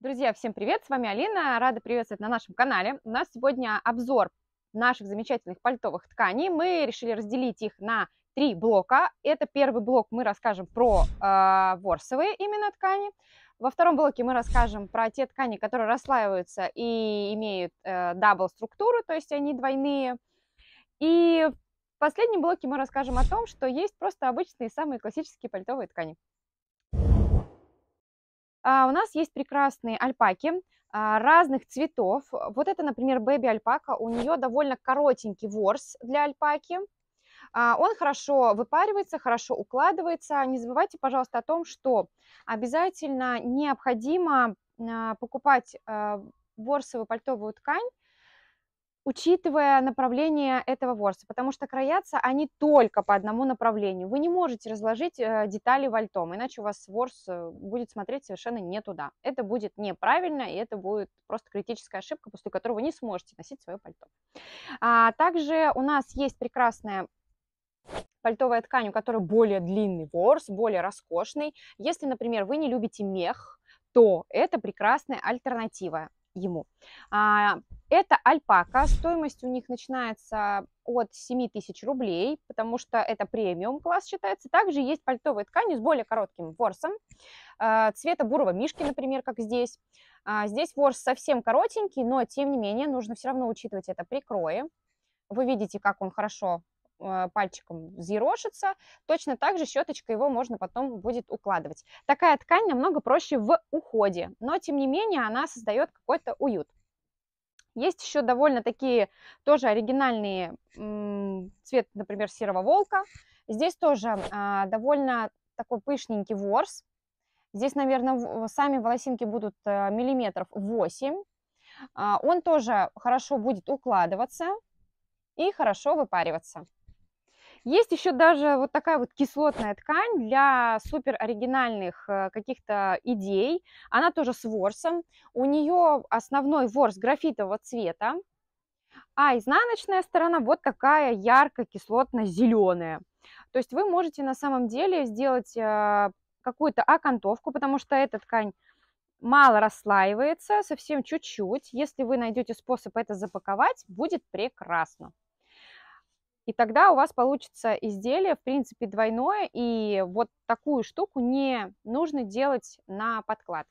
Друзья, всем привет! С вами Алина. Рада приветствовать на нашем канале. У нас сегодня обзор наших замечательных пальтовых тканей. Мы решили разделить их на 3 блока. Это первый блок, мы расскажем про ворсовые именно ткани. Во втором блоке мы расскажем про те ткани, которые расслаиваются и имеют дабл структуру, то есть они двойные. И в последнем блоке мы расскажем о том, что есть просто обычные самые классические пальтовые ткани. У нас есть прекрасные альпаки разных цветов. Вот это, например, бэби-альпака. У нее довольно коротенький ворс для альпаки. Он хорошо выпаривается, хорошо укладывается. Не забывайте, пожалуйста, о том, что обязательно необходимо покупать ворсовую пальтовую ткань, учитывая направление этого ворса, потому что краятся они только по одному направлению. Вы не можете разложить детали вальтом, иначе у вас ворс будет смотреть совершенно не туда. Это будет неправильно, и это будет просто критическая ошибка, после которой вы не сможете носить свое пальто. Также у нас есть прекрасная пальтовая ткань, у которой более длинный ворс, более роскошный. Если, например, вы не любите мех, то это прекрасная альтернатива ему. Это альпака, стоимость у них начинается от 7000 рублей, потому что это премиум класс считается. Также есть пальтовые ткани с более коротким ворсом, цвета бурого мишки, например, как здесь. Здесь ворс совсем коротенький, но тем не менее нужно все равно учитывать это при крое. Вы видите, как он хорошо пальчиком взъерошится, точно так же щеточкой его можно потом будет укладывать. Такая ткань намного проще в уходе, но тем не менее она создает какой-то уют. Есть еще довольно такие тоже оригинальные цвет, например, серого волка. Здесь тоже довольно такой пышненький ворс. Здесь, наверное, сами волосинки будут миллиметров 8. Он тоже хорошо будет укладываться и хорошо выпариваться. Есть еще даже вот такая вот кислотная ткань для супер оригинальных каких-то идей. Она тоже с ворсом. У нее основной ворс графитового цвета, а изнаночная сторона вот такая ярко-кислотно-зеленая. То есть вы можете на самом деле сделать какую-то окантовку, потому что эта ткань мало расслаивается, совсем чуть-чуть. Если вы найдете способ это запаковать, будет прекрасно. И тогда у вас получится изделие, в принципе, двойное, и вот такую штуку не нужно делать на подкладке.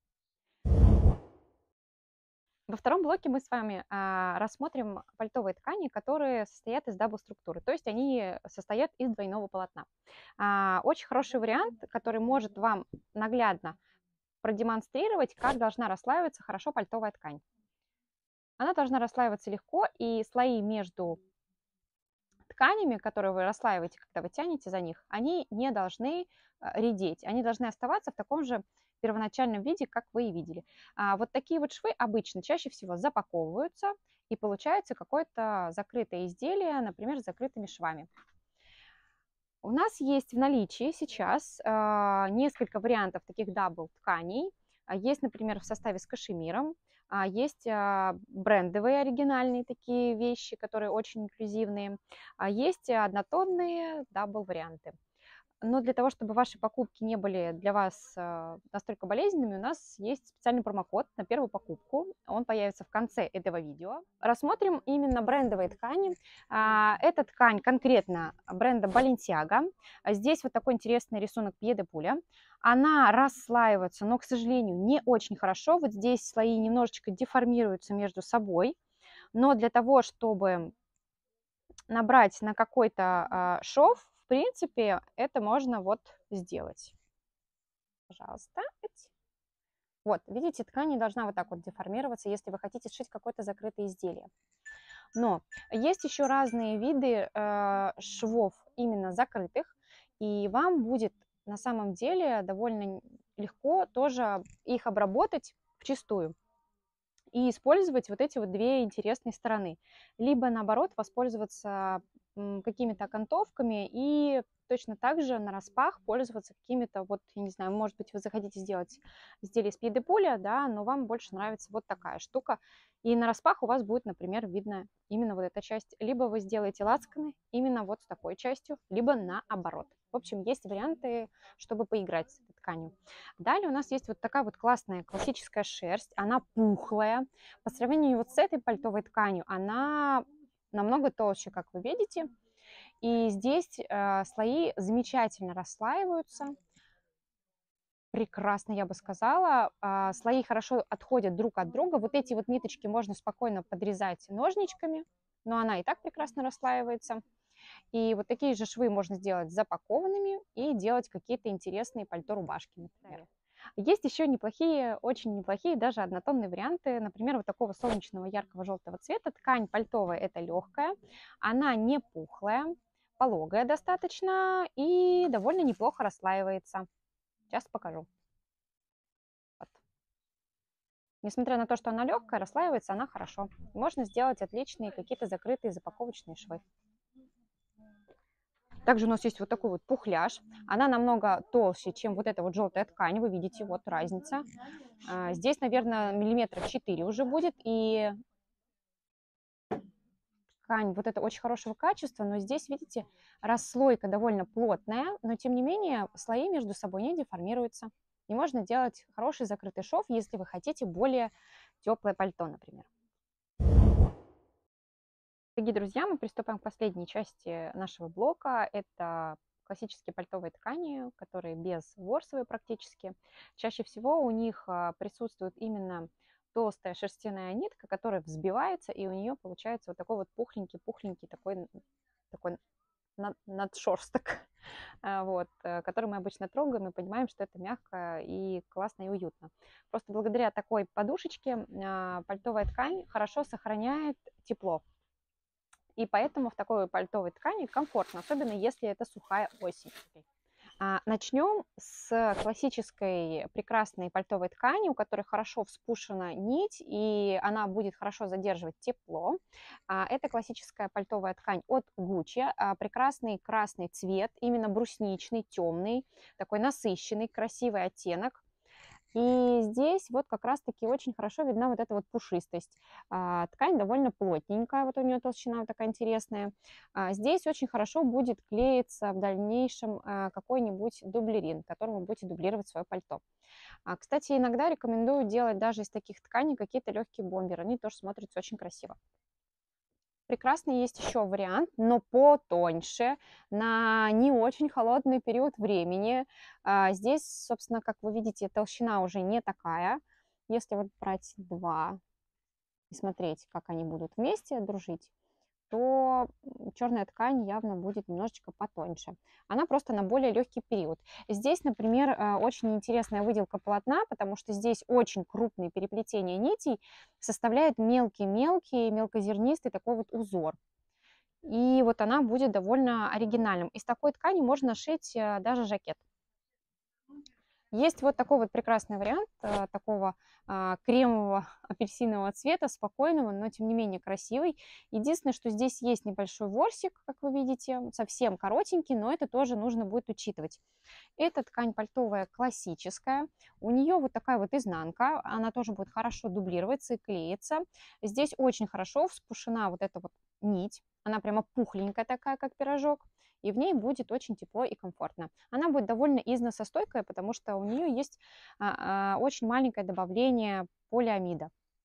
Во втором блоке мы с вами рассмотрим пальтовые ткани, которые состоят из дабл-структуры, то есть они состоят из двойного полотна. Очень хороший вариант, который может вам наглядно продемонстрировать, как должна расслаиваться хорошо пальтовая ткань. Она должна расслаиваться легко, и слои между тканями, которые вы расслаиваете, когда вы тянете за них, они не должны редеть, они должны оставаться в таком же первоначальном виде, как вы и видели. Вот такие вот швы обычно чаще всего запаковываются, и получается какое-то закрытое изделие, например, с закрытыми швами. У нас есть в наличии сейчас несколько вариантов таких дабл тканей. Есть, например, в составе с кашемиром. Есть брендовые оригинальные такие вещи, которые очень инклюзивные. Есть однотонные дабл варианты. Но для того, чтобы ваши покупки не были для вас настолько болезненными, у нас есть специальный промокод на первую покупку. Он появится в конце этого видео. Рассмотрим именно брендовые ткани. Эта ткань конкретно бренда Balenciaga. Здесь вот такой интересный рисунок пье-де-пуля. Она расслаивается, но, к сожалению, не очень хорошо. Вот здесь слои немножечко деформируются между собой. Но для того, чтобы набрать на какой-то шов, в принципе, это можно вот сделать. Пожалуйста. Вот, видите, ткань не должна вот так вот деформироваться, если вы хотите сшить какое-то закрытое изделие. Но есть еще разные виды швов именно закрытых, и вам будет на самом деле довольно легко тоже их обработать вчистую и использовать вот эти вот две интересные стороны. Либо, наоборот, воспользоваться какими-то окантовками и точно так же на распах пользоваться какими-то, вот, я не знаю, может быть, вы захотите сделать изделие из пье-де-пуля, да, но вам больше нравится вот такая штука. И на распах у вас будет, например, видно именно вот эта часть. Либо вы сделаете лацканы именно вот с такой частью, либо наоборот. В общем, есть варианты, чтобы поиграть с этой тканью. Далее у нас есть вот такая вот классная классическая шерсть, она пухлая. По сравнению вот с этой пальтовой тканью, она намного толще, как вы видите. И здесь слои замечательно расслаиваются. Прекрасно, я бы сказала. Слои хорошо отходят друг от друга. Вот эти вот ниточки можно спокойно подрезать ножничками, но она и так прекрасно расслаивается. И вот такие же швы можно сделать запакованными и делать какие-то интересные пальто-рубашки, например. Есть еще неплохие, очень неплохие, даже однотонные варианты, например, вот такого солнечного яркого желтого цвета. Ткань пальтовая это легкая, она не пухлая, пологая достаточно и довольно неплохо расслаивается. Сейчас покажу. Вот. Несмотря на то, что она легкая, расслаивается она хорошо. Можно сделать отличные какие-то закрытые запаковочные швы. Также у нас есть вот такой вот пухляж. Она намного толще, чем вот эта вот желтая ткань. Вы видите, вот разница. Здесь, наверное, миллиметра 4 уже будет. И ткань вот это очень хорошего качества. Но здесь, видите, расслойка довольно плотная. Но, тем не менее, слои между собой не деформируются. И можно делать хороший закрытый шов, если вы хотите более теплое пальто, например. Дорогие друзья, мы приступаем к последней части нашего блока. Это классические пальтовые ткани, которые безворсовые практически. Чаще всего у них присутствует именно толстая шерстяная нитка, которая взбивается, и у нее получается вот такой вот пухленький такой надшерсток, вот, который мы обычно трогаем и понимаем, что это мягко и классно и уютно. Просто благодаря такой подушечке пальтовая ткань хорошо сохраняет тепло. И поэтому в такой пальтовой ткани комфортно, особенно если это сухая осень. Начнем с классической прекрасной пальтовой ткани, у которой хорошо вспушена нить, и она будет хорошо задерживать тепло. Это классическая пальтовая ткань от Gucci. Прекрасный красный цвет, именно брусничный, темный, такой насыщенный, красивый оттенок. И здесь вот как раз-таки очень хорошо видна вот эта вот пушистость. Ткань довольно плотненькая, вот у нее толщина такая интересная. Здесь очень хорошо будет клеиться в дальнейшем какой-нибудь дублерин, которым вы будете дублировать свое пальто. Кстати, иногда рекомендую делать даже из таких тканей какие-то легкие бомберы, они тоже смотрятся очень красиво. Прекрасный есть еще вариант, но потоньше, на не очень холодный период времени. Здесь, собственно, как вы видите, толщина уже не такая. Если вот брать два и смотреть, как они будут вместе дружить, то черная ткань явно будет немножечко потоньше. Она просто на более легкий период. Здесь, например, очень интересная выделка полотна, потому что здесь очень крупные переплетения нитей составляют мелкий-мелкий, мелкозернистый такой вот узор. И вот она будет довольно оригинальным. Из такой ткани можно шить даже жакет. Есть вот такой вот прекрасный вариант такого кремового апельсинового цвета, спокойного, но тем не менее красивый. Единственное, что здесь есть небольшой ворсик, как вы видите, совсем коротенький, но это тоже нужно будет учитывать. Эта ткань пальтовая классическая, у нее вот такая вот изнанка, она тоже будет хорошо дублироваться и клеиться. Здесь очень хорошо вспушена вот эта вот нить, она прямо пухленькая такая, как пирожок. И в ней будет очень тепло и комфортно. Она будет довольно износостойкая, потому что у нее есть очень маленькое добавление полиамида.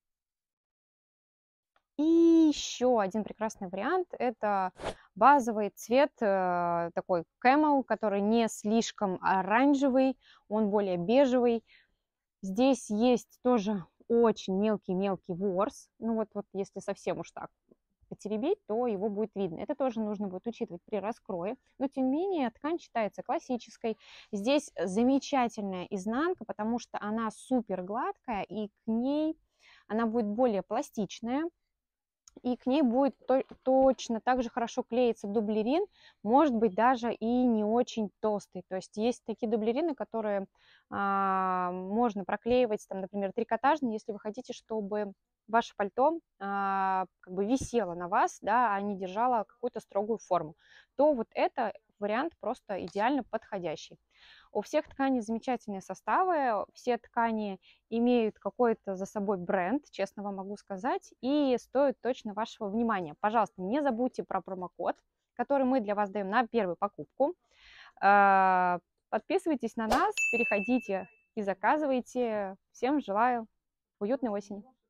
И еще один прекрасный вариант – это базовый цвет, такой camel, который не слишком оранжевый, он более бежевый. Здесь есть тоже очень мелкий-мелкий ворс. Ну вот если совсем уж так потеребить, то его будет видно. Это тоже нужно будет учитывать при раскрое. Но, тем не менее, ткань считается классической. Здесь замечательная изнанка, потому что она супер гладкая, и к ней она будет более пластичная. И к ней будет точно так же хорошо клеиться дублерин, может быть, даже и не очень толстый. То есть есть такие дублерины, которые можно проклеивать, там, например, трикотажные, если вы хотите, чтобы ваше пальто как бы висело на вас, да, а не держало какую-то строгую форму, то вот это вариант просто идеально подходящий. У всех тканей замечательные составы, все ткани имеют какой-то за собой бренд, честно вам могу сказать, и стоят точно вашего внимания. Пожалуйста, не забудьте про промокод, который мы для вас даем на первую покупку. Подписывайтесь на нас, переходите и заказывайте. Всем желаю уютной осени.